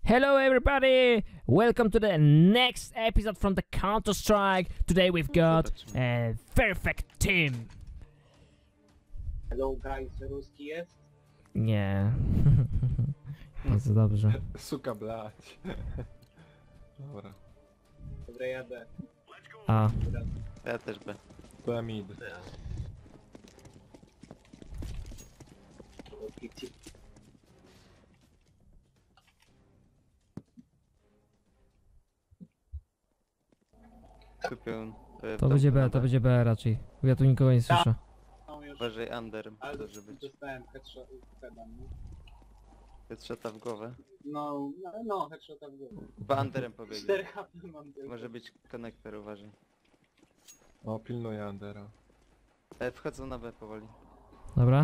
Hello everybody! Welcome to the next episode from the Counter-Strike. Today we've got a perfect team. Hello guys, ruski jest? Nie. Bardzo dobrze. Suka blać. Dobra. Dobra, jadę. A. Ja też B. To mid. Kupię. To będzie B, to będzie B raczej. Ja tu nikogo nie słyszę. No już, Uważaj under, ale może być. dostałem headshota, no. Headshota w głowę. No, headshota w głowę. Chyba underem pobiegł. 4 HP mam tylko. Może być konektor, uważaj. O, pilnuję Andera. Wchodzą na B powoli. Dobra.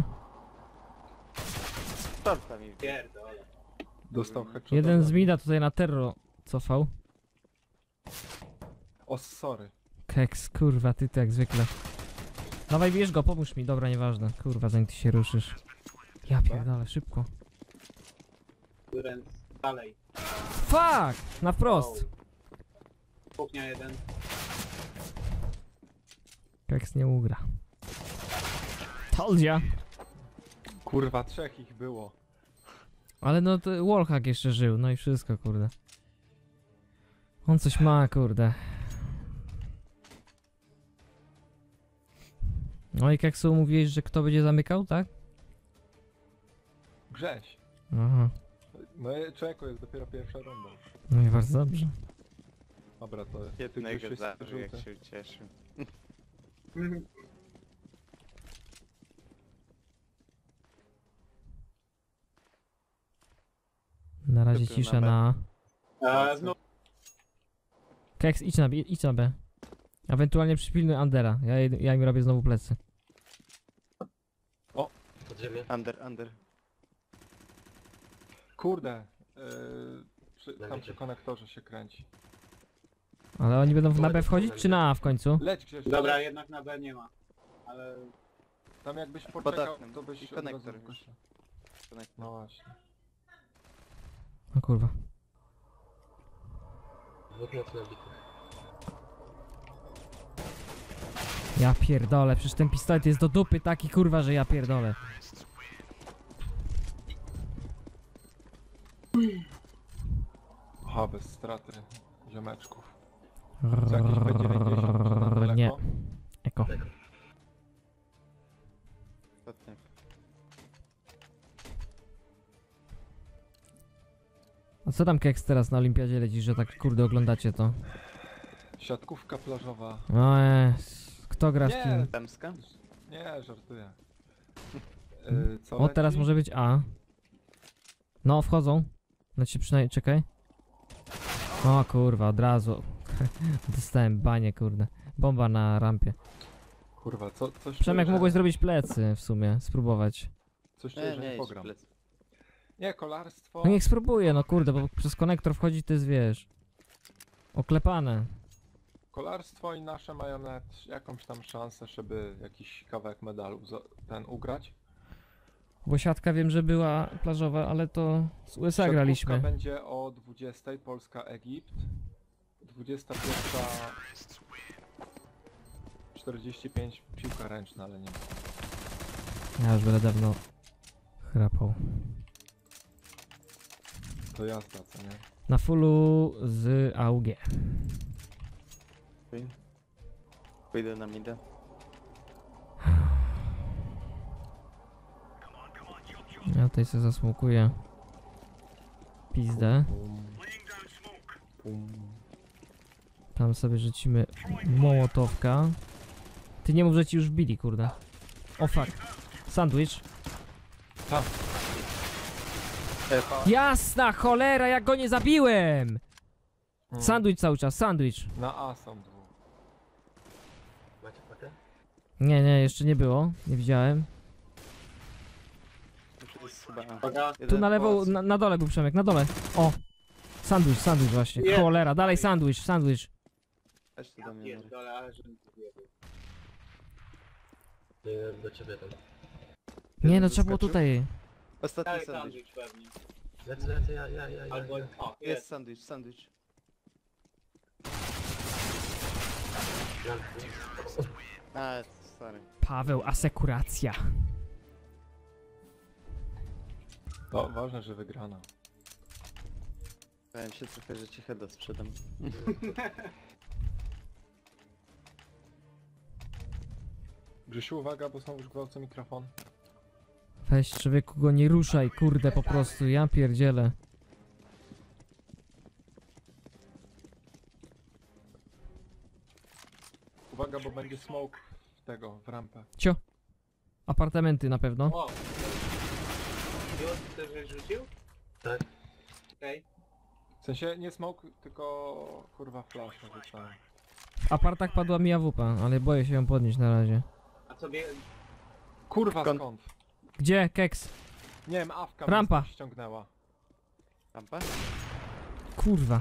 Torta mi. Pierdolę. Dostał headshot. Jeden z mida tutaj na terro cofał. O, sorry. Keks, kurwa, ty jak zwykle. Dawaj, bierz go, pomóż mi. Dobra, nieważne. Kurwa, zanim ty się ruszysz. Ja pierdolę, szybko. Durens, dalej. Fuck! Na wprost. Kuchnia jeden. Keks nie ugra. Told ya. Kurwa, 3 ich było. Ale no to Wallhack jeszcze żył, no i wszystko, kurde. On coś ma, kurde. No i Keksu, mówiłeś, że kto będzie zamykał, tak? Grześ. Aha. No człowieku, jest dopiero pierwsza runda. No i bardzo dobrze. Dobra, to ty Jednego Grzesiu zabił, jak żółty. się ucieszył. Na razie Kupił cisza na na... Znowu Keks, idź na B. Ewentualnie przypilnuj Undera. Ja im robię znowu plecy. Under. Kurde. Tam przy konektorze się kręci. Ale oni będą na B wchodzić, czy na A w końcu? Leć Grzesiu. Dobra, jednak na B nie ma. Ale... Tam jakbyś poczekał, oknem. to byś I od konektor razu już. wskoczył. Konektor. No właśnie. O kurwa. Ja pierdolę, przecież ten pistolet jest do dupy taki, kurwa, że ja pierdolę. Aha, bez straty ziomeczków. Co jakieś B90 czy na Nie. daleko? Eko. Ostatnio. A co tam Keks teraz na olimpiadzie leci, że tak kurde oglądacie to? Siatkówka plażowa. No kto gra w Nie. kim? Damska? Nie, żartuję. Co O, teraz leci? może być A. No, wchodzą. Znaczy przynajmniej, czekaj. O kurwa, od razu. Dostałem banie, kurde. Bomba na rampie. Kurwa, coś Przemek, czuję, mogłeś że- zrobić plecy w sumie, spróbować. Coś czuję, że nie idź pogram. plec. Nie, kolarstwo. No niech spróbuje, no kurde, bo przez konektor wchodzi, to jest, wiesz, oklepane. Kolarstwo i nasze mają nawet jakąś tam szansę, żeby jakiś kawałek medalu ten ugrać. Bo siatka wiem, że była plażowa, ale to z USA Siatkówka graliśmy. będzie o 20, Polska-Egipt. 21:45 piłka ręczna, ale nie. Ja już będę dawno chrapał. To jazda, co nie? Na fullu z AUG. Pójdę na mida. Ja tutaj sobie zasmukuję pizdę. Pum. Tam sobie rzucimy mołotowka. Ty nie mów, że ci już bili, kurde. O fuck. Sandwich. Tam. Jasna cholera, jak go nie zabiłem! Sandwich cały czas, sandwich. Na A są dwóch. Nie, jeszcze nie było. Nie widziałem. Już jest chyba A. Uwaga. Tu Jeden na lewo, pałac. na dole był Przemek, na dole. O! Sandwich właśnie. Nie. Cholera, dalej sandwich. Chodź tu Ja do mnie. Marek. pierdolę, ale że mi to wjebał. Do ciebie tam. Nie no, Jeden trzeba było wyskoczył. tutaj. Ostatni Dalej sandwich. sandwich pewnie. Lecę, ja. Albo... O, Jest jest. sandwich. A, sorry. Paweł, asekuracja. To ważne, że wygrana. Bałem się trochę, że ci heada sprzedam. Grzesiu, uwaga, bo znowu już gwałcę mikrofon. Weź człowieku go nie ruszaj, kurde po prostu, ja pierdzielę. Uwaga, bo będzie smoke w rampę. Cio. Apartamenty na pewno. O! Już też żeś rzucił? Tak. Okej. W sensie nie smoke, tylko kurwa flash rzucałem. W apartach padła mi AWP, ale boję się ją podnieść na razie. A co bie... Kurwa Skąd? skąd? Gdzie? Keks? Nie wiem, awka Rampa. mnie ściągnęła. Rampa? Kurwa.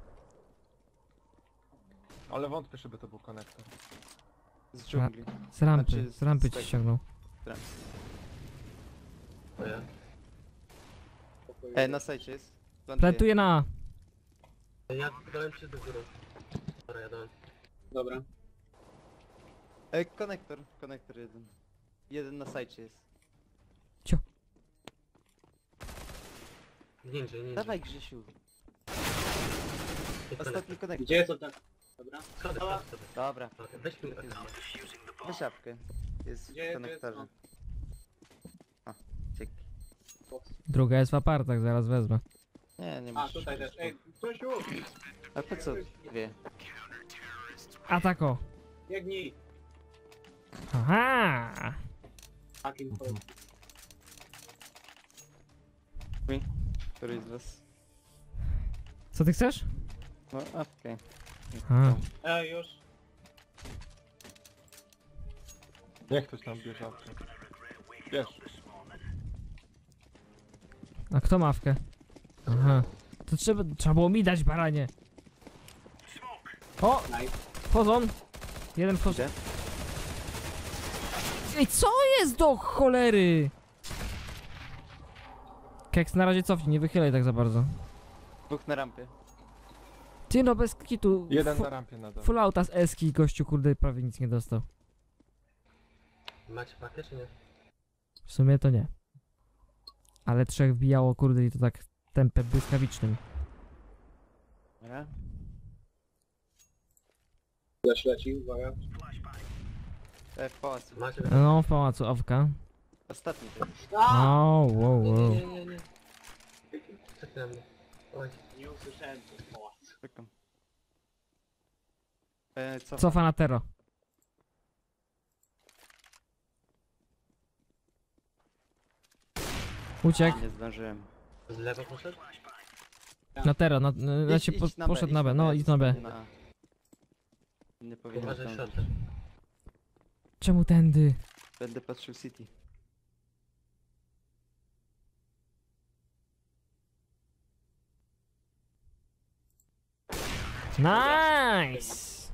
Ale wątpię, żeby to był konektor. Z dżungli. Z rampy, Znaczy, z rampy z ci tego. ściągnął. To ja. Na sajcie jest. Plantuję na A. Ja dałem się do góry. Dobra, ja dałem. Dobra. Konektor jeden. Jeden na sajcie jest. Ninja. Dawaj Grzesiu. Ostatni konektor. Gdzie to tak? Dobra. Schody. Dobra. Weź mi Na szapkę. Jest Gdzie w to konektorze. jest? A, dzięki. Druga jest w apartach, zaraz wezmę. Nie A, masz. tutaj też. Ej, Grzesiu! A po co? Dwie. Atako. Biegnij! Aha. Takim to... Któryś z was? Co ty chcesz? No, okej. A. Już. Niech ktoś tam bierze awkę. Wiesz, A kto mawkę? Aha. To trzeba było mi dać, baranie. O! Nice. Wchodzą. Jeden wchodzi. Gdzie? Ej, co jest do cholery? Keks, na razie cofnij, nie wychylaj tak za bardzo. Dwóch na rampie. Ty no, bez kitu. jeden na rampie nadal. Full auta z eski, gościu, kurde, prawie nic nie dostał. Macie pakę czy nie? W sumie to nie. Ale trzech wbijało, kurde, i to tak tempem błyskawicznym. Dobra. Flash leci, uwaga. W pałacu. Macie No, w pałacu, awka. Ostatni to jest. O, wow, wow. Nie. Czekaj na mnie. Oj. Nie usłyszałem co słowa. Czekam. Co? Cofa na tero. Uciekł. Nie zdążyłem. Z lewa poszedł? Na tero, znaczy Idź na B, poszedł na B, no idź na B. Nie powinien Uważaj zdążyć. shotę. Czemu tędy? Będę patrzył City. Nice!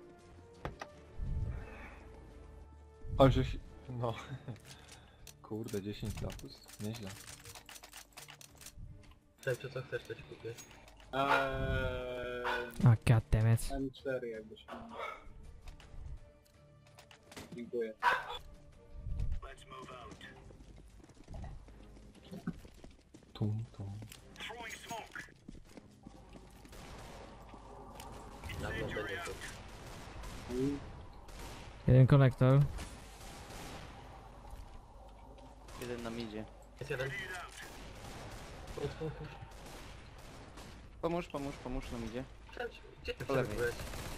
O, żeś... No. Kurde, 10 lapus. Nieźle. Przemciu, co chcesz, to ci kupię. A, goddammit. M4 jakbyś. Dziękuję. Tum. Dawno będzie to. Jeden konektor. Jeden na midzie. Jest jeden. Pomóż na midzie. Przemciu, gdzie ty Po lewej. byłeś?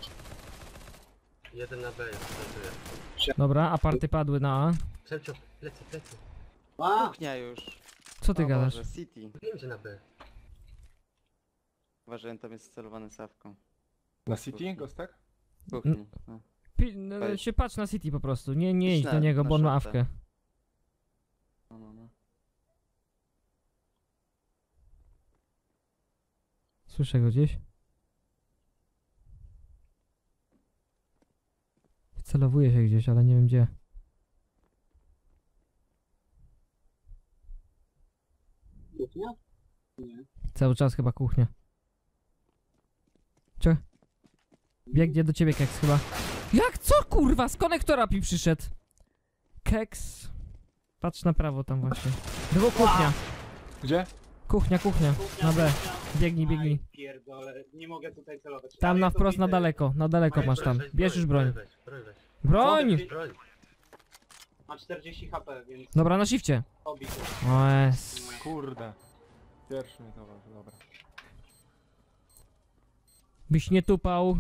Jeden na B jest, plantuję. Dobra, aparty padły na A. Przemciu, plecy. A! Kuchnia już. Co ty O gadasz? Boże, City. Wiem, że na B. Uważałem, tam jest celowany sawką. Na City, Gostek? Kuchni. No. No, się patrz na City po prostu. Nie Idź idź na- do niego, na bo on ma shorta. awkę. No. Słyszę go gdzieś. Celowuje się gdzieś, ale nie wiem gdzie. Kuchnia? Nie. Cały czas chyba kuchnia. Cze? Biegnie do ciebie Keks chyba. Jak co kurwa? Z konektora mi przyszedł. Keks. Patrz na prawo tam właśnie. Było kuchnia. Gdzie? Kuchnia. Na B. Biegnij. Aj, pierdolę, nie mogę tutaj celować. Tam Ale na to wprost, na widzę. daleko. Na daleko masz tam. Bierz już broń. Broń weź. Broń! Broń. Ma 40 HP, więc Dobra, na shifcie. obity. O jest. Kurde. Pierwszy mnie zauważył, dobra. Byś nie tupał.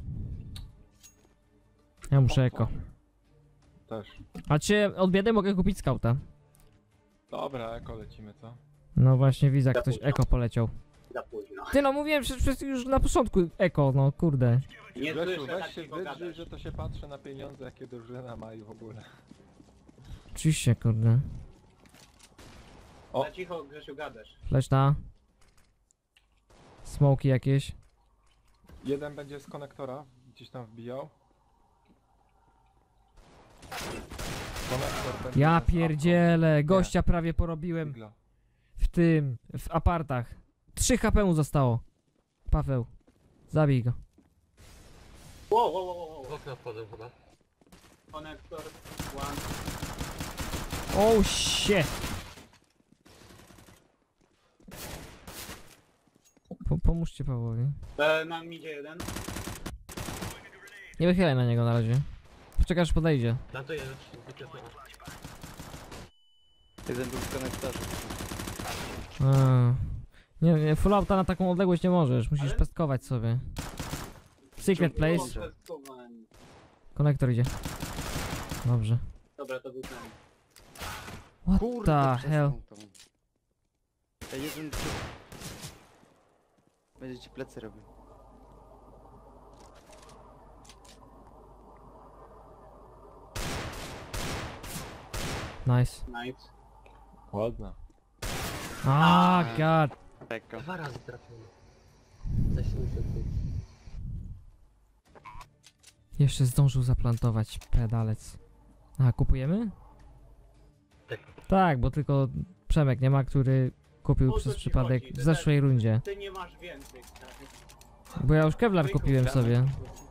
Ja muszę eko. Też. A czy od biedy mogę kupić skauta? Dobra, eko lecimy, co? No właśnie widzę jak ktoś eko poleciał. Za późno. Ty no mówiłem przez już na początku eko, no kurde. Nie Grzesiu, słyszę weź się takiego wydrzyj, gadać. że to się patrzy na pieniądze, jakie drużyna ma i w ogóle. Oczywiście kurde. O. Za cicho, Grzesiu, gadasz. Flash na. Smoki jakieś. Jeden będzie z konektora, gdzieś tam wbijał. Konektor będzie Ja z pierdzielę, gościa prawie porobiłem Igla. w apartach. 3 HP mu zostało. Paweł, zabij go. Wow. W okno wchodzą chyba. Konektor, one. Oh shit. Pomóżcie Pawłowi. Nam idzie jeden. Nie wychylaj na niego na razie. Poczekaj aż podejdzie. Tam to jest wyciągnął. Jeden był w konektorze. Nie, full auta na taką odległość nie możesz. Musisz Ale- pestkować sobie. Secret place. Testowani. Konektor idzie. Dobrze. Dobra, to był ten. What Kurde, the przez hell? tą. Ej, jeden tu. Będzie ci plecy robił. Nice. Nice. Ładna. Ah, god. Eko. 2 razy trafiony. Za 70. Jeszcze zdążył zaplantować pedalec. A, kupujemy? Tak. Tak, bo tylko Przemek nie ma, który kupił O co przez ci przypadek chodzi? w Ty zeszłej rundzie. Ty nie masz więcej, stary. Bo ja już Kevlar kupiłem sobie.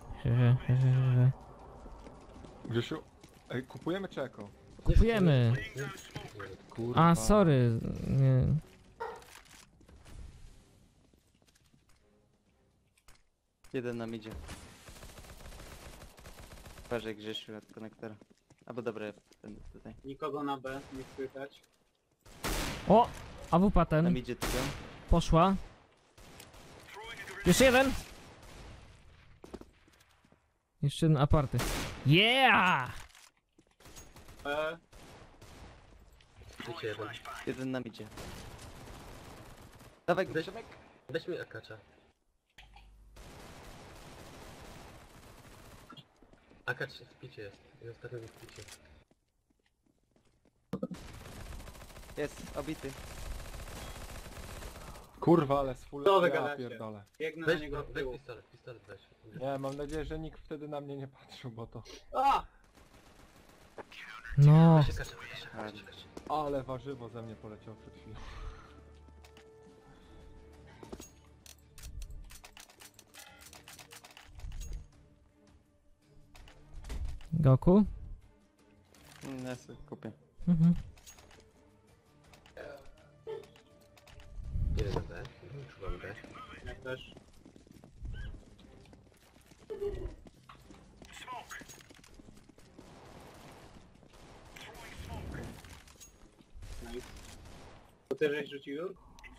Grzesiu, ej, kupujemy czy eko? Kupujemy. Kurwa. A, sorry. Nie. Jeden nam idzie. Uważaj Grzesiu od konektora. Albo dobra, ja będę tutaj. Nikogo na B, nie słychać. O! AWP Nam ten. idzie tylko. Poszła. Jeszcze jeden. Jeszcze jeden aparty. Yeah! Wiecie jeden. Jeden nam idzie. Dawaj go, Weź- Przemek. Weź mi akacza. Akacz w picie jest. I ostatnio w picie. Jest, obity. Kurwa, ale z full Co wy ja gadacie? pierdolę. Biegnę Weź, na niego od weź tyłu. pistolet weź. Nie, mam nadzieję, że nikt wtedy na mnie nie patrzył, bo to... A! No. Weź akacza, weź akacza, weź akacza. Ale warzywo ze mnie poleciał przed chwilą. Goku? Ja sobie kupię. Mhm. Jeden na B. Czuwam B. Ja też. Nice. To ty żeś rzucił już?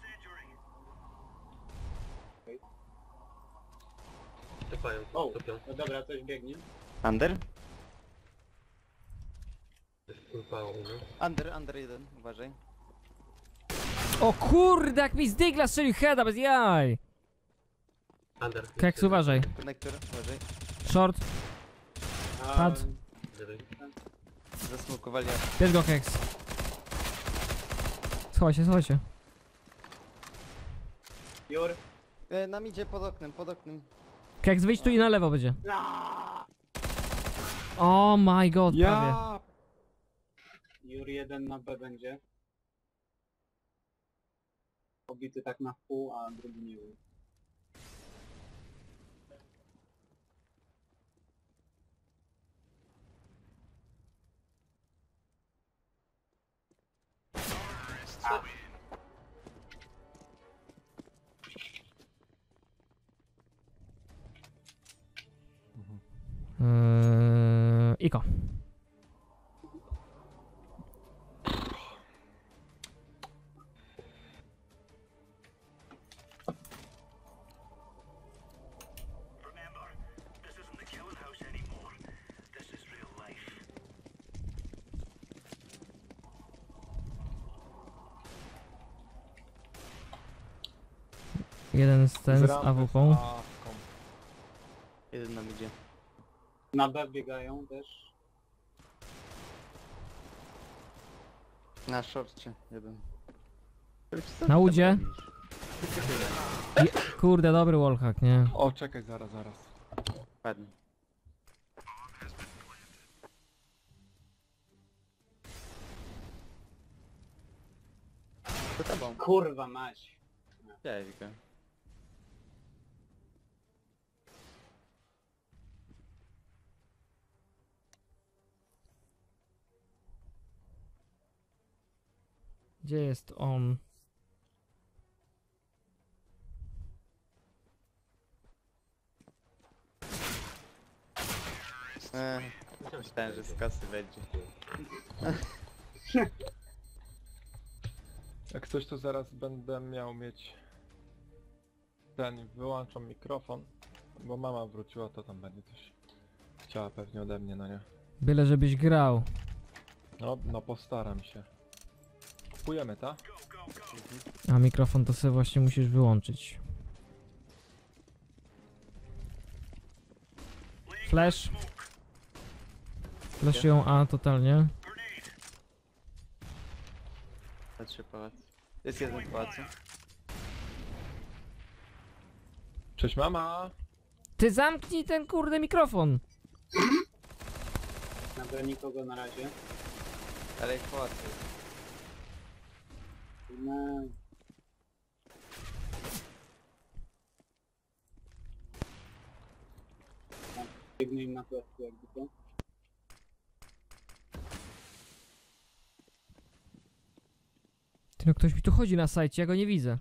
Topają, O, topią. no dobra, coś biegnie. Under? Upało, no. Under jeden, uważaj. O kurde, jak mi z digla strzelił heada bez jaj! Under. Keks, uważaj. Konektor, uważaj. Short, A, Padł. Lewej. Zasmokowali. bierz go Keks. Schowaj się. Jur. Nam idzie pod oknem. Keks, wyjdź tu i na lewo będzie. Aaaa! Oh my god, prawie. Ja! Jur 1 na B będzie. pobity tak na pół, a drugi nie był. Iko. Jeden z ten z rampy AWP. awką. Jeden nam idzie. Na B biegają też. Na szorcie, jeden. Na udzie. Kurde, dobry wallhack, nie? O, czekaj, zaraz. Ładnie. To tobą. Kurwa mać. Cześć go. Gdzie jest on? Myślałem, że z kasy będzie. Jak coś to zaraz będę miał mieć... wyłączam mikrofon, bo mama wróciła, to tam będzie coś chciała pewnie ode mnie, no nie? Byle żebyś grał. No postaram się. Kupujemy, ta? A mikrofon to sobie właśnie musisz wyłączyć. Flash. Flashują A totalnie. Patrzę pałac. Jest jeden w pałacu. Cześć mama! Ty zamknij ten kurde mikrofon! Na B nikogo na razie. Ale w pałacu jest. No. Biegnę im na plecku jakby to. Ty no ktoś mi tu chodzi na sajcie, ja go nie widzę.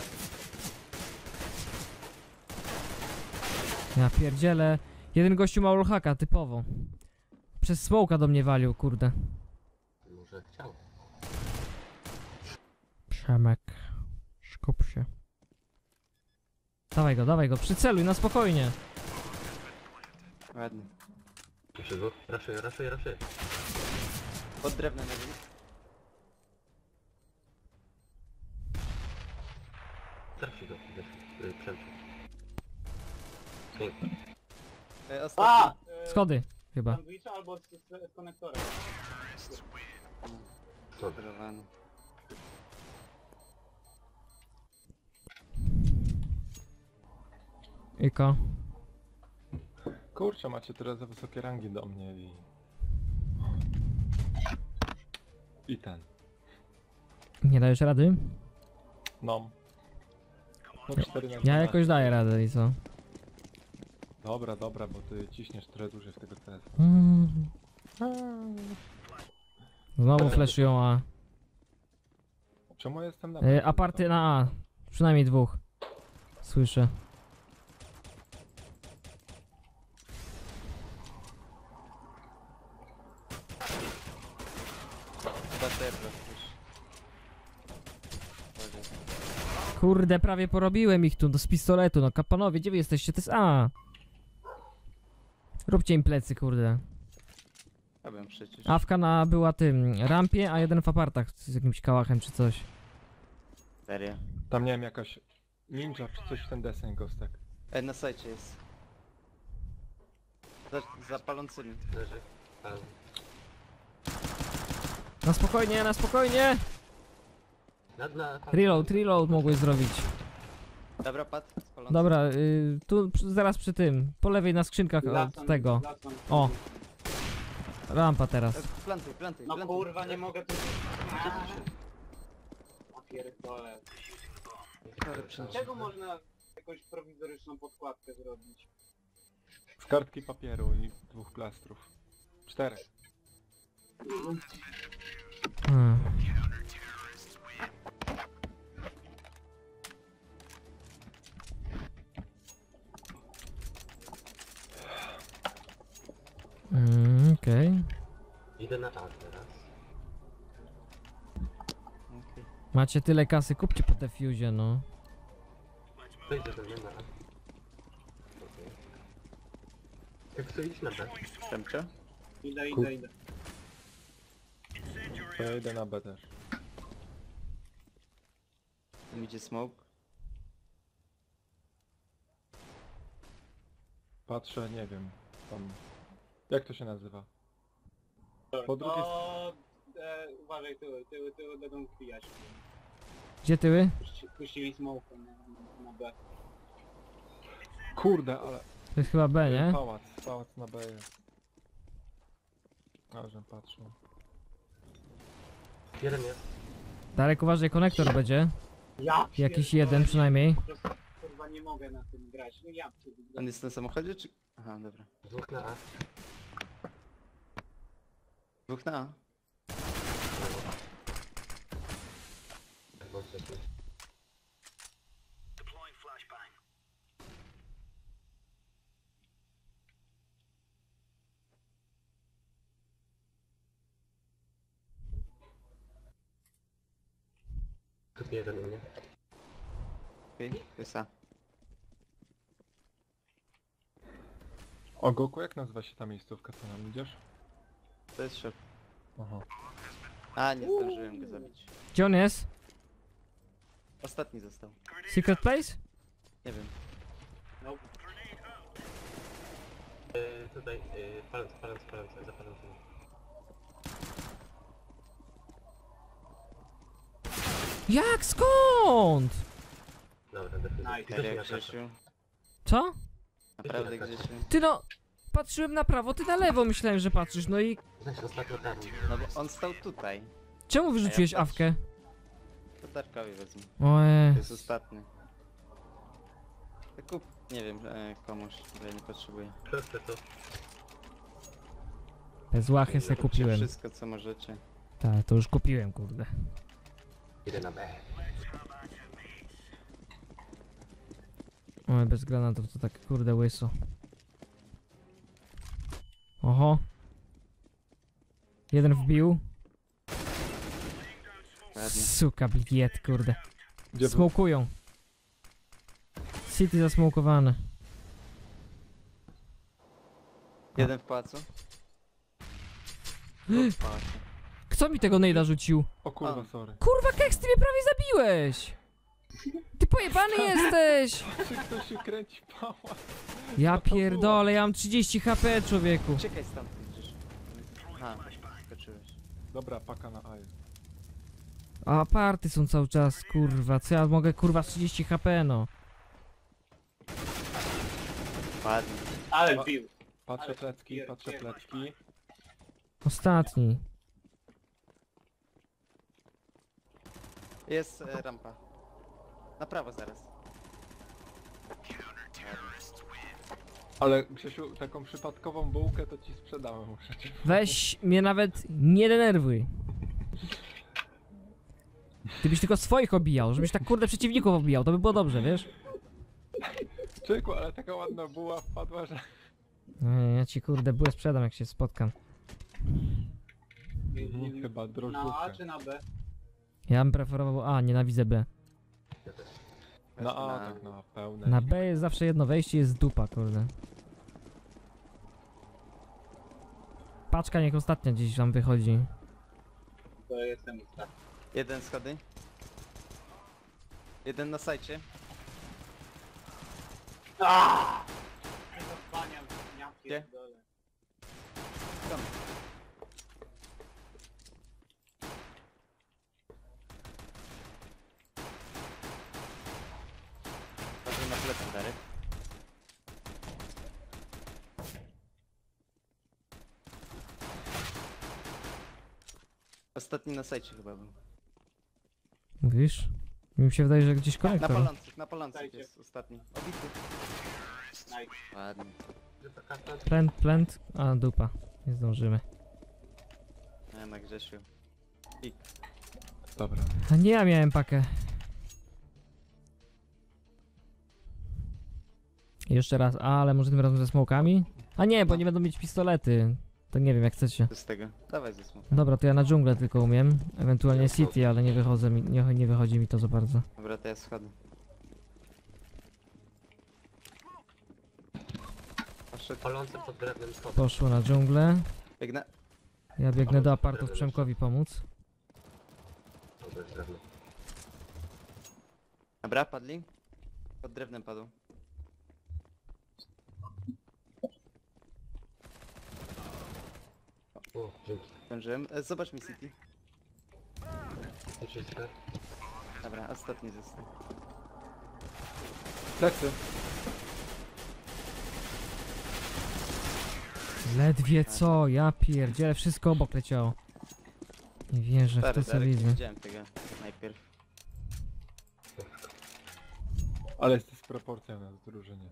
Ja pierdzielę. Jeden gościu ma wallhacka, typowo. Przez smoka do mnie walił, kurde. Może chciał. Przemek. Skup się. Dawaj go, przyceluj na spokojnie. Ładnie. Proszę go. Raszuję. Pod drewnem jeden. Trafi go. Przemczył. Pięknie. Ostatni. Schody, chyba. Sandwicha albo z konektorem. Zerowany. Iko. Kurczę, macie tyle za wysokie rangi do mnie i... I ten. Nie dajesz rady? No. No 4 na Ja 12. jakoś daję radę i co? Dobra, bo ty ciśniesz trochę dłużej w tego CS. Znowu flashują A. Czemu jestem na... Aparty na A. Przynajmniej dwóch. Słyszę. Baterba już. Kurde, prawie porobiłem ich tu, z pistoletu, no kapanowie, gdzie wy jesteście? To jest A. Róbcie im plecy, kurde. Robię przecież. Awka na była tym rampie, a jeden w apartach z jakimś kałachem czy coś. Serio. Tam nie wiem, jakaś ninja czy coś w ten deseń gostek. Na sajcie jest. Za palącymi. Leży. Ale... Na spokojnie! Na... Reload mogłeś zrobić. Dobra, padł. Spalący. Dobra, tu zaraz przy tym, po lewej na skrzynkach od tego. O. Rampa teraz. Plantuj. No kurwa, nie mogę tu... A pierdolę. Z czego można jakąś prowizoryczną podkładkę zrobić? Z kartki papieru i 2 plastrów. 4. Hmm. Okej. Idę na A teraz. Okej. Macie tyle kasy, kupcie po defuzie, no. To idę ze mnie na A. Okej. Jak chcę iść na B? Przemcze? Idę. To ja idę na B też. Tam idzie smoke. Patrzę, nie wiem. Tam... Jak to się nazywa? Po drugiej Uważaj, tyły będą wbijać. Gdzie tyły? Puścili smoke na B. Kurde, ale... To jest chyba B, nie? Pałac na B jest. A, że patrzę. Jeden jest. Darek, uważaj, konektor będzie. Ja Jakiś pierdolę, jeden przynajmniej. Po prostu, kurwa, nie mogę na tym grać. No ja pierdolę. On jest na samochodzie czy... Aha, dobra. Dwóch na A. Dwóch na A. Tak, bądź taki. Tu jeden u mnie. Okej, to jest A. O Goku, jak nazywa się ta miejscówka, co nam idziesz? To jest szef. Aha. A, nie zdążyłem go zabić. Gdzie on jest? Ostatni został. Secret place? Nie wiem. No, Tutaj, zapalam sobie. Jak? Skąd? Dobra, definitywnie. Nice. Idę Jak na kasę. Grzesiu? Co? Naprawdę Grzesiu? Ty no, patrzyłem na prawo, ty na lewo myślałem, że patrzysz, no i Znaczy ostatnio tam. No bo on stał tutaj. czemu wyrzuciłeś patrzę. awkę? To Darkowi wezmę. Ojej, To jest ostatni. To kup, nie wiem, komuś, bo ja nie potrzebuję. Krótko to. bez łachy se Kupcie kupiłem. wszystko co możecie. Tak, to już kupiłem, kurde. Idę na B. Oj, bez granatów to tak, kurde, łyso. Oho. Jeden wbił. Ładnie. Suka, bliet, kurde. Gdzie był? Smokują. City zasmokowane. Jeden w pałacu. W pałacu. Kto mi tego nejda rzucił? O kurwa, A. sorry. Kurwa, Keks, ty mnie prawie zabiłeś! Ty pojebany jesteś! Czy ktoś się kręci pałac? Ja Co to było? pierdolę, ja mam 30 HP, człowieku. Uciekaj stamtąd gdzieś. Aha, skoczyłeś. Dobra, paka na A jest. A aparty są cały czas, kurwa. Co ja mogę, kurwa, z 30 HP, no. Ładnie. ale A- wbił. Patrzę Ale plecki, pier- patrzę pier- plecki. Ostatni. Jest rampa. Na prawo zaraz. Ale Grzesiu, taką przypadkową bułkę to ci sprzedałem, muszę ci. Weź mnie nawet nie denerwuj. Ty byś tylko swoich obijał, żebyś tak kurde przeciwników obijał, to by było dobrze, wiesz? Czyku, ale taka ładna buła wpadła, że... Nie, ja ci kurde bułę sprzedam, jak się spotkam. Chyba Na A drożdżówkę. czy na B? Ja bym preferował A, nienawidzę B. Na A, Wezmę tak na pełne. Na B jest zawsze jedno wejście, jest dupa, kurde. Paczka niech ostatnia gdzieś tam wychodzi. To jestem ostatni. Jeden schody. Jeden na sajcie. Aaaa! Zapaniam, ja Gdzie? pierdolę. Tam. Patrzę na plecy, Darek. Ostatni na sajcie chyba był. Mówisz? Mi się wydaje, że gdzieś konektor. Na palących Dajcie. jest ostatni. Obity. Nice. Ładnie. Plant. A, dupa. Nie zdążymy. Nie, na Grzesiu. Dobra. A nie, ja miałem pakę. Jeszcze raz, ale może tym razem ze smokami? A nie, bo nie będą mieć pistolety. To nie wiem, jak chcecie. Co z tego? Dawaj ze smoka. Dobra, to ja na dżunglę tylko umiem. Ewentualnie City, ale nie wychodzi mi to za bardzo. Dobra, to ja schodzę. Poszedł. Palący pod drewnem schody. Poszło na dżunglę. Biegnę. Ja biegnę do apartów Przemkowi pomóc. Dobra, jest drewno. Dobra, padli. Pod drewnem padł. O, dzięki. Zdążyłem. Zobacz mi City. To czyste. Dobra, ostatni został. Plecy. Ledwie co, ja pierdzielę, wszystko obok leciało. Nie wierzę w Stary, to, co Darek, nie widzę. widziałem tego najpierw. Ale jest dysproporcja na drużynie.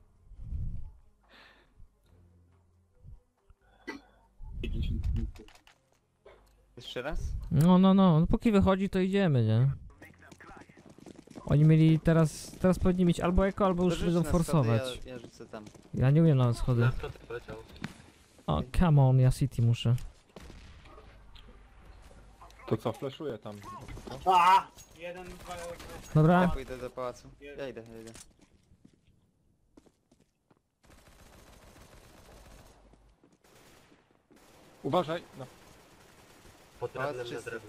Jeszcze raz? No, póki wychodzi, to idziemy, nie? Oni mieli teraz powinni mieć albo eko, albo już To rzuć będą na schody, forsować. Ja rzucę tam. Ja nie umiem nawet schody. Na schody poleciał. O, come on, ja City muszę. To co, flashuję tam. A! Jeden, dwa, Ja Dobra, pójdę do pałacu. Ja idę. Uważaj! No. Pod drewnem na czysty. drewnie.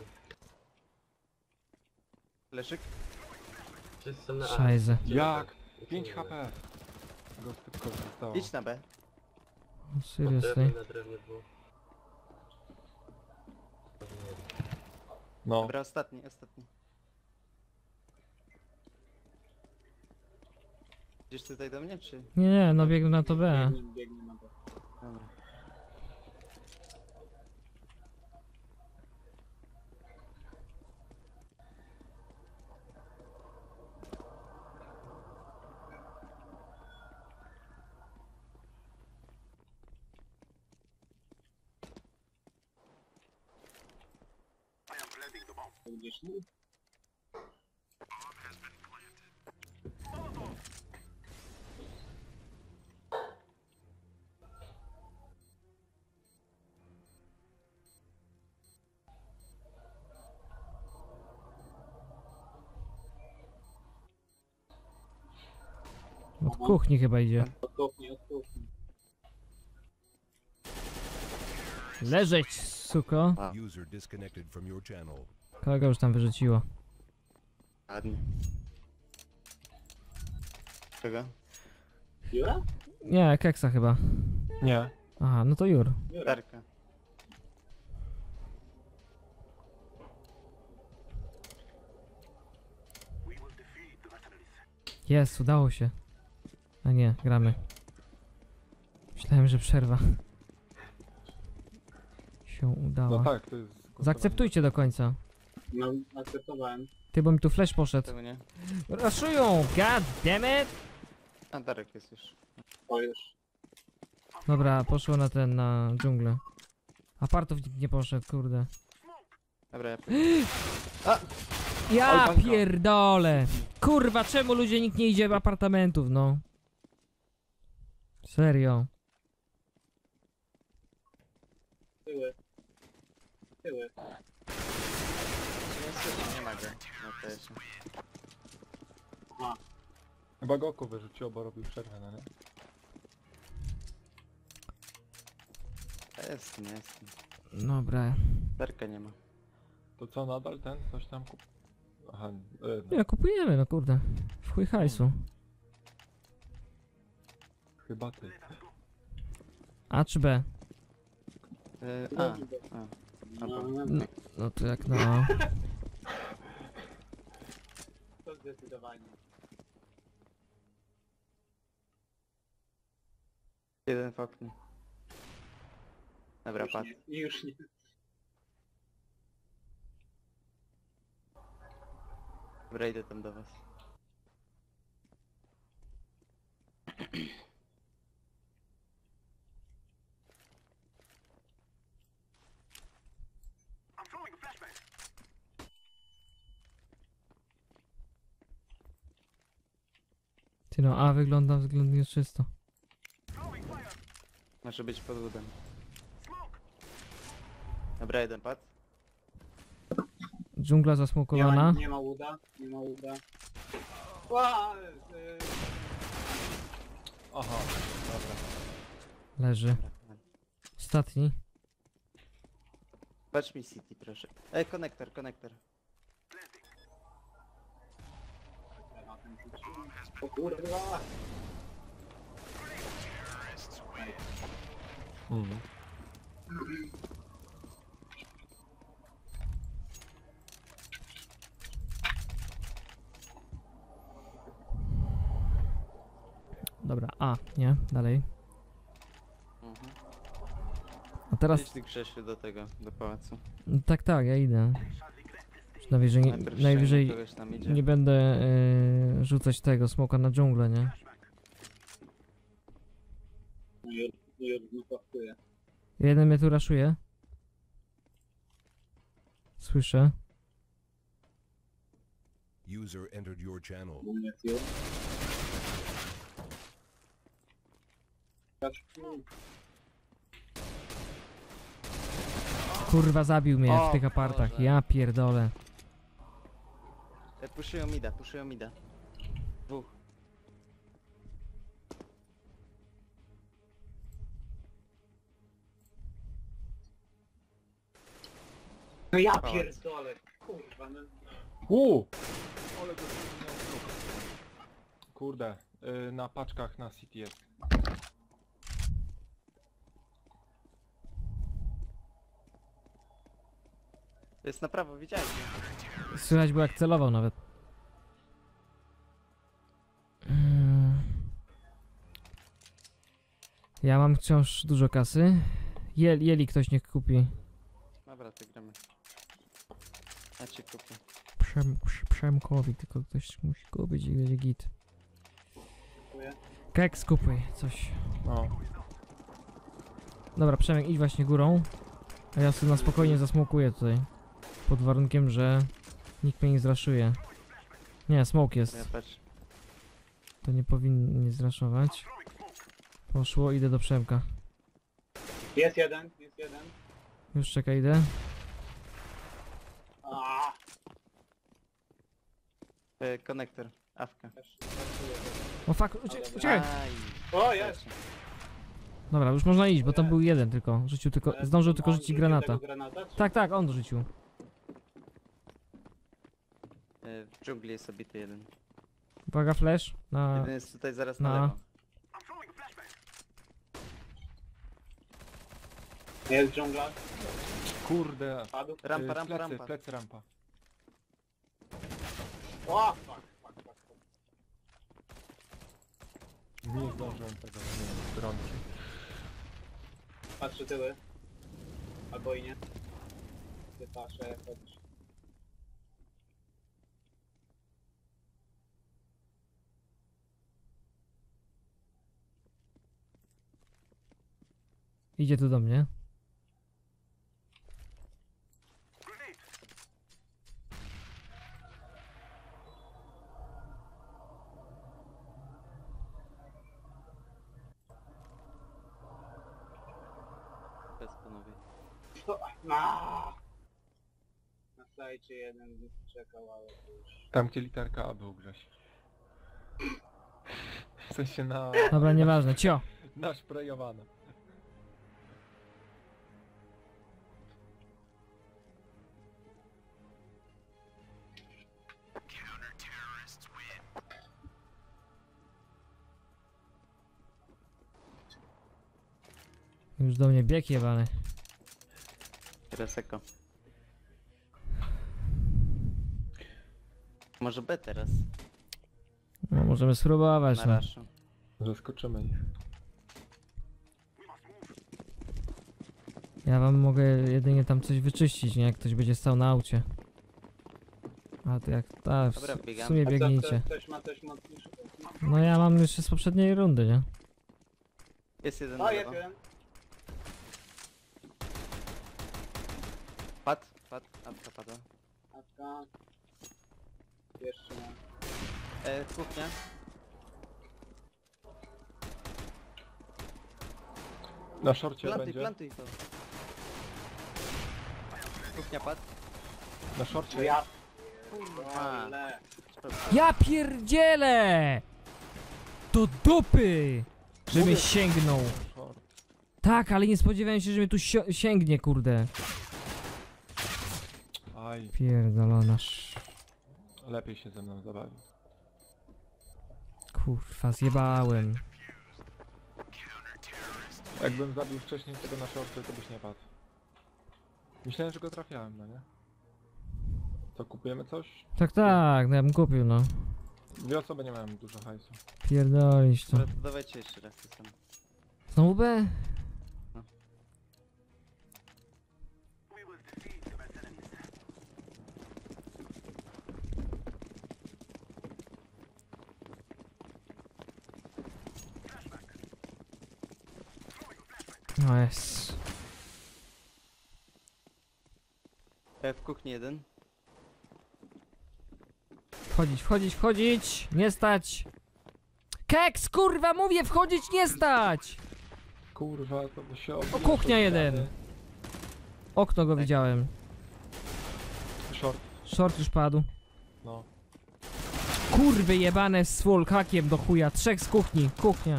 Leszyk? Wszyscy są na A. szajze. Jak? Nic 5 nie HP. Go tylko zostało. Idź na B. Pod Seriously. drewnem na drewnie było. No. Dobra, ostatni. Idziesz tutaj do mnie, czy? Nie, no biegnę na to B. biegnie na to. Dobra. Będziesz Od kuchni chyba idzie. od kuchni. Leżeć, suko. User disconnected from your channel. Kogo już tam wyrzuciło. Ładnie. Kogo? Jura? Nie, Keksa chyba. Nie. Aha, no to Jur. Darka. Jest, udało się. A nie, gramy. Myślałem, że przerwa. Się udała. No tak, to jest... Zaakceptujcie do końca. No, akceptowałem. Ty, bo mi tu flash poszedł. Tego nie. Raszują! God damn it! A Darek jest już. O już. Dobra, poszło na dżunglę. Apartów nikt nie poszedł, kurde. Dobra, ja pójdę. Ja Albanka. pierdolę! Kurwa, czemu ludzie nikt nie idzie do apartamentów, no? Serio. Tyły. Nie ma go. No to jeszcze. Chyba Goku wyrzuciło, bo robił przerwę, no nie? Jest, nie jest. Dobra. Darka nie ma. To co, nadal ten? Coś tam kup... Aha, Nie, kupujemy, no kurde. W chuj hajsu. chyba ty. A czy B? A. No to jak no. To zdecydowanie. Jeden w oknie. Dobra, padł. Już nie. Dobra, idę tam do was. Ty no, a wygląda względnie czysto. Może być pod udem. Dobra, jeden pad. Dżungla Nie zasmokowana. ma, nie ma łuda, nie ma łuda. Ła, Aha, dobra. Leży. Dobra, mam. Ostatni. Patrz mi City, proszę. Konektor, konektor. o kurwa. Mhm. Dobra, a, nie, dalej. Mhm. A teraz, Idź ty Grzesiu do tego, do pałacu. tak, tak, ja idę. Najwyżej, Najpierw najwyżej ściągnę kogoś tam idzie. nie będę rzucać tego smoka na dżunglę, nie? No pasuje. Jeden mnie tu raszuje. Słyszę. User entered your channel. Kurwa, zabił mnie O w tych apartach. Boże. Ja pierdolę. Puszują mida, puszują mida. Dwóch. No ja Pałac. pierdolę, kurwa, no. Ale go zmieniał. Kurde, na paczkach na City jest. To jest na prawo, widziałeś? Słychać było jak celował nawet. Ja mam wciąż dużo kasy. Jeli ktoś niech kupi. Dobra, to gramy. Ja ci kupię. Przemkowi tylko ktoś musi kupić i będzie git. Dziękuję. Keks kupuj, coś. No. Dobra, Przemek, idź właśnie górą. A ja sobie na spokojnie zasmokuję tutaj. Pod warunkiem, że nikt mnie nie zraszuje. Nie, smoke To ja jest. patrz. To nie powinien mnie zraszować. Poszło, idę do Przemka. Jest jeden, jest jeden. Już czekaj, idę. Aaaa. Konektor, awka. O fuck, uciekaj! Aj. O, jest! Dobra, już można iść, bo tam był jeden tylko. Rzucił tylko, zdążył tylko On rzucić rzucił granata. tego granata, czy- Tak, tak, on rzucił. W dżungli jest obity jeden. Uwaga, flash. Na... Jeden jest tutaj zaraz na na- lewo. Jest dżungla, Kurde. padł. Rampa, rampa, plecy, rampa. plecy, rampa. O, fuck. Nie zdążyłem tego bronić. Patrzy tyły. Albo i nie. Ty patrzę, jak chodzisz. Idzie tu do mnie. Bez panowie. Na sajcie jeden czekał, ale to już... Tam gdzie literka A był Grześ. W sensie na... Dobra, nieważne, cio! naszprejowane. Już do mnie bieg jebany. Teraz eko. Może B teraz? No, możemy spróbować. Na No. raszu. Zaskoczymy ich. Ja wam mogę jedynie tam coś wyczyścić, nie? Jak ktoś będzie stał na aucie. A to jak, ta, Dobra, w biegam. sumie A co, biegnijcie. ktoś ma coś mocniejszego? No ja mam jeszcze z poprzedniej rundy, nie? Jest jeden O, na jest lewo. jeden. Padł, apka padła. Apka. Jeszcze ma. Kuchnia. Na szorcie Plantuj, będzie. plantuj to. Kuchnia padł. Na szorcie. No ja... A. Ale... Ja pierdzielę! Do dupy! Że mnie sięgnął. Short. Tak, ale nie spodziewałem się, że mnie tu sięgnie, kurde. Aj, Pierdolona. lepiej się ze mną zabawił. Kurwa, zjebałem. Jakbym zabił wcześniej tego na szorcie, to byś nie padł. Myślałem, że go trafiałem, no nie? To kupujemy coś? Tak, no ja bym kupił, no. 2 osoby nie mają dużo hajsu. Pierdolić to. Dobra, to dawajcie jeszcze raz to samo. Znowu B? No jest. W kuchni jeden. Wchodzić! Nie stać! Keks, kurwa, mówię, wchodzić, nie stać! Kurwa, to by się odbiło. kuchnia jeden. Okno go widziałem. Short, Short już padł. no. Kurwy jebane z wallhackiem do chuja. 3 z kuchni. Kuchnia.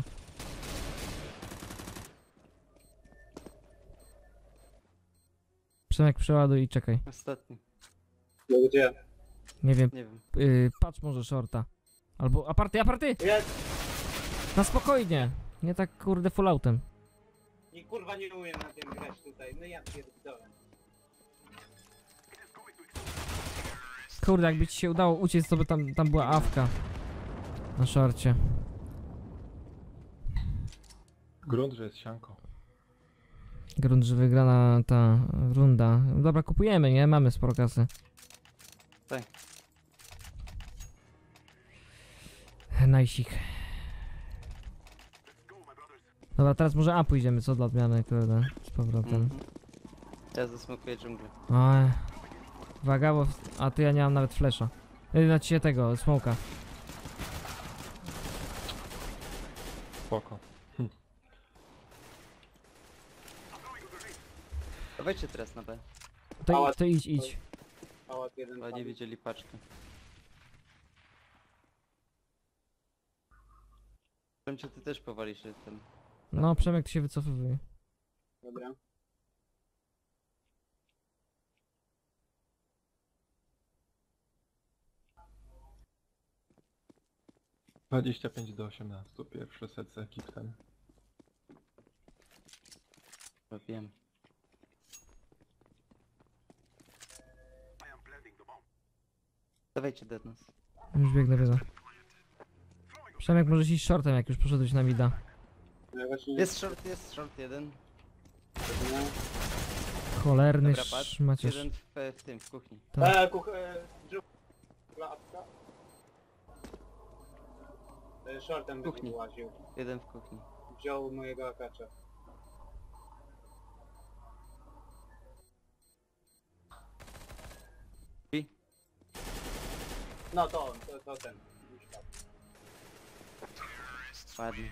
Przemek, przeładuj i czekaj. Ostatni. No gdzie? Nie wiem. Nie wiem. Patrz może shorta. Albo aparty! Jest! Na spokojnie. Nie tak kurde falloutem. I kurwa nie umiem na tym grać tutaj. No ja pierdolę. Kurde, jakby ci się udało uciec, to by tam była awka. Na szorcie. Grunt, że jest sianko. Grunt, że wygrana ta runda. Dobra, kupujemy, nie? Mamy sporo kasy. Tak. Najsik. Dobra, teraz może A pójdziemy, co dla odmiany, kurde. Z powrotem. Mhm. Ja zasmokuję dżunglę. Oj. Uwaga, bo... A tu ja nie mam nawet flesza. Znaczy tego, smoka. Spoko. Dawajcie teraz na B. To idź. Pałac jeden Chyba nie padł. widzieli paczkę. Wiem, czy ty też powalisz ten. No, Przemek, ty się wycofywuje. Dobra. — 25-18, pierwszy set z ekipem. Chyba wiem. Dawajcie do nas. Już biegnę. Przemek, możesz iść shortem, jak już poszedłeś na mida. No ja właśnie Jest short jeden. nie. Cholerny Dobra, patrz. szmacierz. Jeden w tym, w kuchni. Tak. Klatka. Shortem Kuchni. będzie łaził. Jeden w kuchni. Wziął mojego akacza. I? No to ten. Już tak. Ładnie.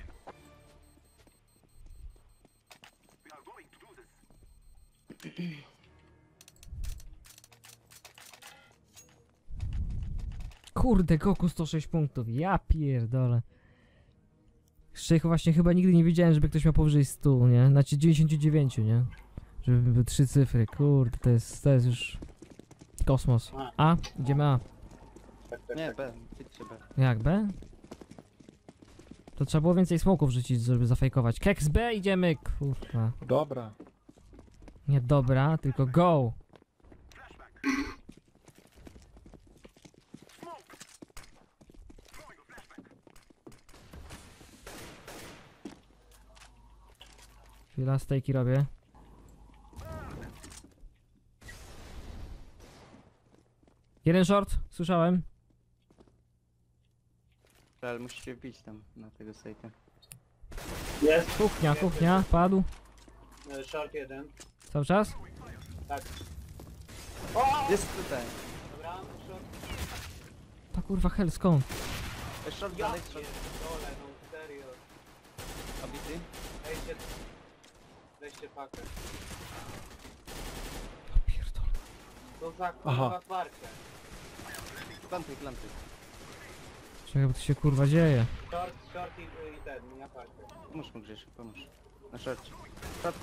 Kurde, Goku 106 punktów. Ja pierdolę. Jeszcze właśnie chyba nigdy nie widziałem, żeby ktoś miał powyżej 100, nie? Znaczy 99, nie? Żeby były 3 cyfry. Kurde, to jest już kosmos. A? Idziemy A. Tak. Nie, B. Idźcie B. Jak B? To trzeba było więcej smoków rzucić, żeby zafejkować. Keks B, idziemy, kurwa. Dobra. Nie dobra, tylko go. Chwila, stejki robię. Jeden short, Słyszałem. Ale musicie wbić tam na tego sejta. Jest. Kuchnia, padł. Short jeden. Cały czas? Tak. O! Jest tutaj. Dobra, short. Ta kurwa hell, skąd? Short Ja dalej, short. pierdolę, no serio. Obity. Weźcie pakę. Ja pierdolę. To za Aha. kurwa twarcie. Plantuj, plantuj. Czekaj, bo to się kurwa dzieje. Short i ten, ja pakę. Pomóż mu Grzesiu, pomóż. Na shorcie. Short.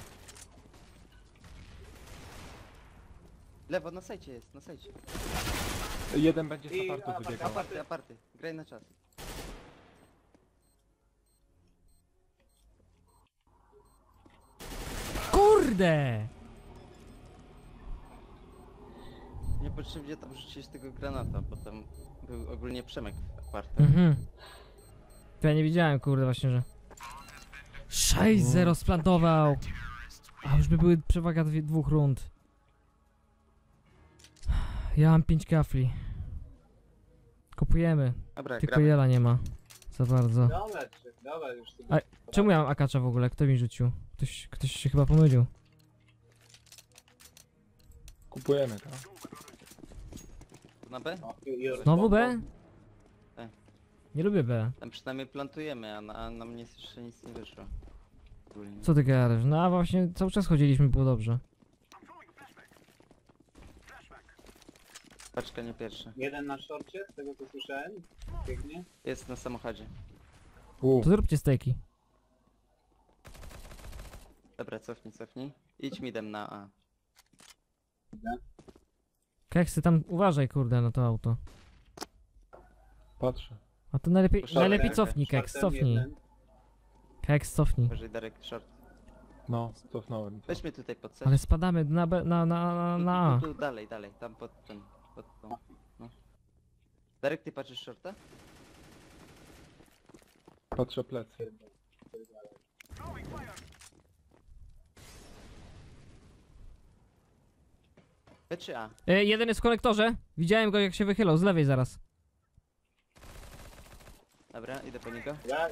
Lewo, na sajcie jest, na sajcie. Jeden będzie z I apartu aparty. wybiegał. Aparty, aparty. Graj na czas. Kurde! Niepotrzebnie tam rzucić tego granata, bo tam był ogólnie Przemek w apartach. Mhm. To ja nie widziałem, kurde, właśnie, że... 6-0 splantował! A już by były przewaga dwóch rund. Ja mam 5 kafli. Kupujemy, Dobra, tylko gramy. Jela nie ma. Za bardzo. Dobra, już sobie. A czemu ja mam akacza w ogóle? Kto mi rzucił? Ktoś się chyba pomylił. Kupujemy to. Na B? O, Jurek, Znowu bomba. B? Tak. Nie lubię B. Tam przynajmniej plantujemy, a na mnie jeszcze nic nie wyszło. Ogólnie. Co ty gadasz? No a właśnie cały czas chodziliśmy, było dobrze. Paczka nie pierwsza. Jeden na szorcie, z tego co słyszałem. Biegnie. Jest na samochodzie. To zróbcie steki. Dobra, cofnij. Idź midem na A. Keksy tam uważaj, kurde, na to auto. Patrzę. A to najlepiej, Proszę, najlepiej Darek, cofnij, Keks, Shortem cofnij. jeden. Keks, cofnij. Uważaj Darek, short. No, cofnąłem. to. Weźmy tutaj pod set. Ale spadamy na B, na A. Tu, dalej, tam pod ten, pod tą. No. Darek, ty patrzysz shorta? Patrzę plecy. B czy A? Jeden jest w konektorze. Widziałem go jak się wychylał, z lewej zaraz. Dobra, idę po niego. Ja.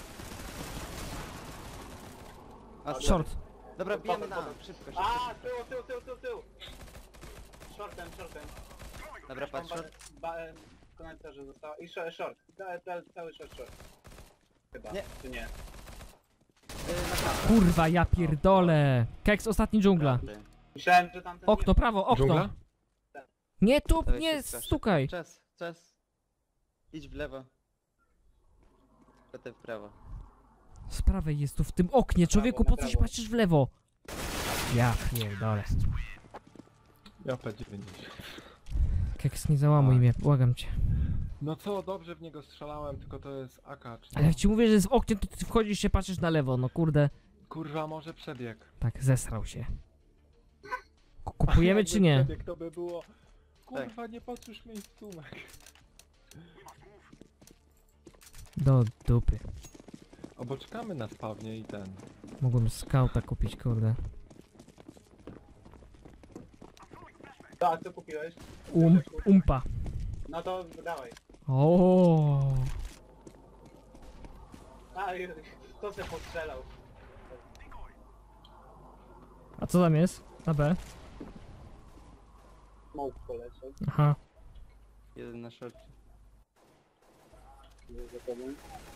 A, Short. Dobra, bijemy na A, szybko. A, tył. Shortem. Dobra, patrz, short. W komentarzu została. I short. Cały short. Chyba. Nie. Czy nie? Na prawo. Kurwa, ja pierdolę. Keks, ostatni dżungla. Prawdy. Myślałem, że tamten Okno, prawo, okno. Dżungla? Nie tu, Dawaj nie się skrasz. stukaj. Czas. Idź w lewo. Potem w prawo. Z prawej jest tu w tym oknie, człowieku, po co się prawo. patrzysz w lewo? Ja pierdolę. Ja P90. Keks, nie załamuj mnie, błagam cię. No co, dobrze w niego strzelałem, tylko to jest akacz. Ale jak ci mówię, że jest w oknie, to ty wchodzisz się, patrzysz na lewo, no kurde. Kurwa, może przebieg. Tak, zesrał się. Kupujemy czy nie? Przebieg to by było... Kurwa, nie patrzysz miejscówek. Do dupy. O, bo czekamy na spawnie i ten. Mogłem skauta kupić, kurde. Tak, co kupiłeś? Umpa. No to dawaj. O. A, kto se postrzelał? A co tam jest? Na B? Smoke poleciał. Aha. Jeden na shorcie. Nie za tobą.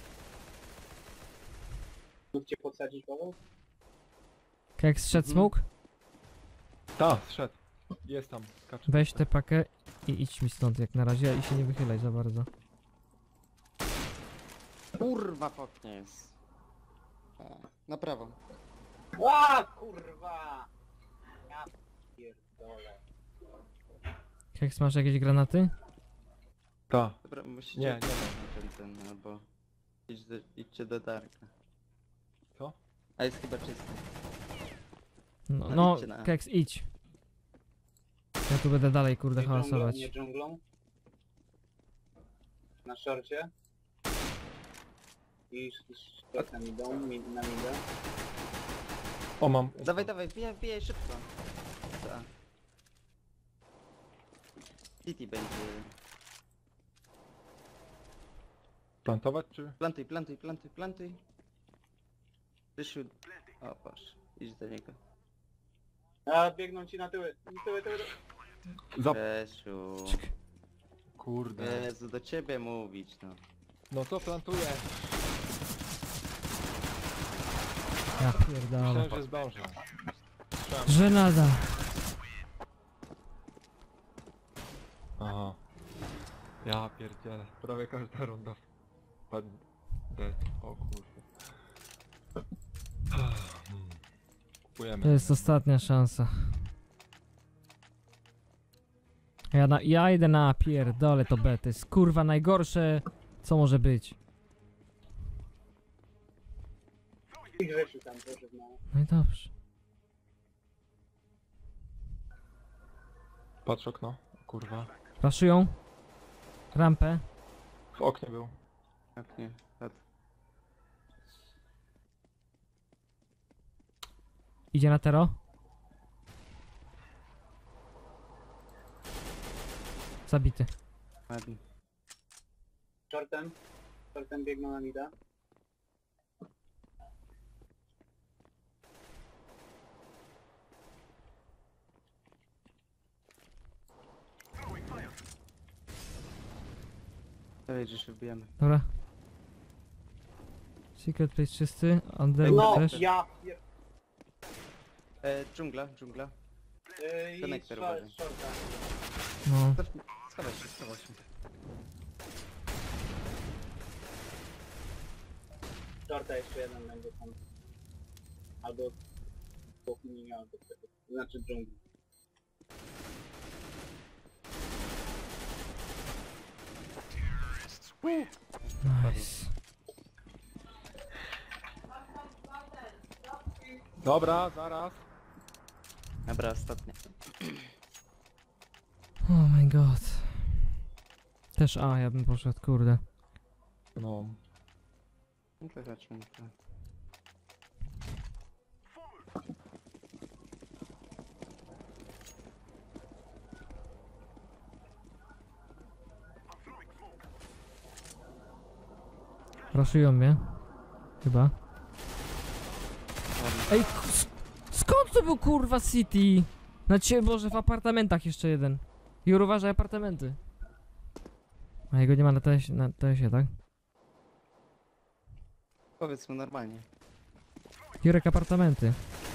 Mógł cię podsadzić, Paweł? Keks, szedł smok? Ta, zszedł. Jest tam, skacze. Weź tę pakę i idź mi stąd jak na razie i się nie wychylaj za bardzo. Kurwa, w oknie jest. Na prawo. Ła, kurwa! Ja pierdolę. Keks, masz jakieś granaty? Ta. Dobra, musicie... Nie. Ten, albo... Idźcie do Darka. Co? A jest chyba czysty. No, No, no idźcie na- Keks, idź. Ja tu będę dalej, kurde, Nie dżunglą, hałasować. nie dżunglą. Na szorcie. I szortem idą, na midę. O, mam. Dawaj, wbijaj szybko. Co? City będzie... Plantować czy? Plantuj, plantuj, plantuj, plantuj. Rysiu... O, patrz. Idź do niego. A, biegną ci na tyły. Tyły. Za... Rysiu... Kurde. Jezu, do ciebie mówić, no. No co plantuję? Ja pierdolę. Myślałem, że zdążę. Słyszałem. Żenada. Aha. Ja pierdzielę. Prawie każda runda padnie. O kurde. Kupujemy. To jest ostatnia szansa. Ja idę na pierdolę to B. To jest kurwa najgorsze, co może być. I Grzesiu tam proszę znowu. No i dobrze. Patrz okno. Kurwa. Raszują. Rampę. W oknie był. Jak nie, tak. Idzie na tero. Zabity. Ładnie. Shortem. Shortem biegną na mida. Dawaj, że się wbijamy. Dobra. Secret place czysty. Underwood No, też. ja... Dżungla, dżungla. I Konektor uważaj. shorta. No. Schowaj się, schowaj się. Shorta jeszcze jeden będzie tam. Albo... dwóch nie miał do tego. To znaczy dżungli. Nice. Dobra, zaraz. Dobra, ostatnia. Oh my god. Też A, ja bym poszedł, kurde. No. No to zacznę. Raszują mnie. Chyba. Ej, skąd to był kurwa City? Na ciebie, Boże, w apartamentach jeszcze jeden. Jur, uważaj, apartamenty. A jego nie ma na TS-ie, tak? Powiedz mu normalnie. Jurek, apartamenty.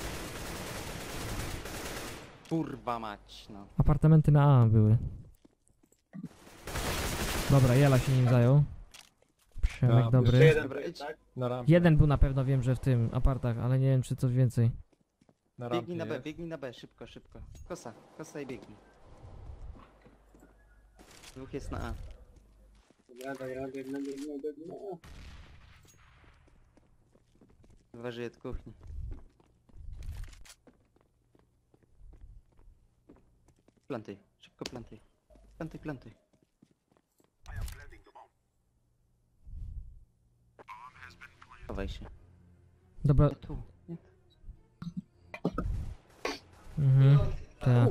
Kurwa mać, no. Apartamenty na A były. Dobra, Jela się nim zajął. Przemek Ja, Jeszcze dobry. jeden Dobra, tu jest, idź. tak? Na rampie. Jeden był na pewno, wiem, że w tym apartach, ale nie wiem, czy coś więcej. Na rampie Biegnij na B, jest. biegnij na B, szybko, szybko. Kosa, kosa i biegnij. Dwóch jest na A. Dobra, biegnę. Uważaj od kuchni. Plantuj, szybko plantuj. Plantuj, plantuj. Chowaj się. Dobra, Nie tu, nie tu. mhm. Tak.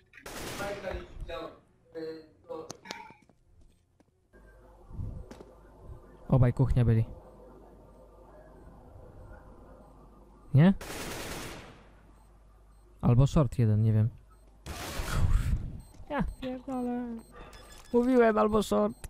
Obaj kuchnia byli. Nie? Albo short jeden, nie wiem. Kurwa. Ja pierdolę. Mówiłem albo short.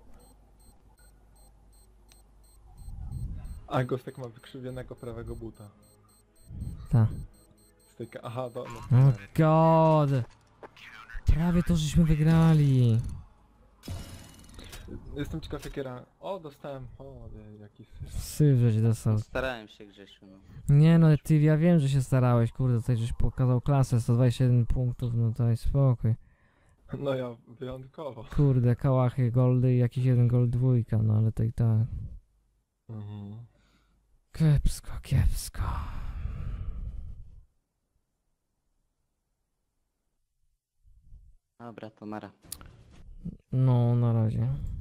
A Gostek ma wykrzywionego prawego buta. Tak. Styka. Aha, no. Oh god. Prawie to żeśmy wygrali. Jestem ciekaw jakie O, dostałem. O, jaki syf. Syf, żeś dostał. Starałem się, Grzesiu, no. Nie no, ty, ja wiem, że się starałeś, kurde, tutaj żeś pokazał klasę, 121 punktów, no daj spokój. No ja wyjątkowo. Kurde, kałachy, goldy i jakiś jeden gold dwójka, no ale to i tak. Mhm. Kiepsko, kiepsko. Dobra, to Mara. No, na razie.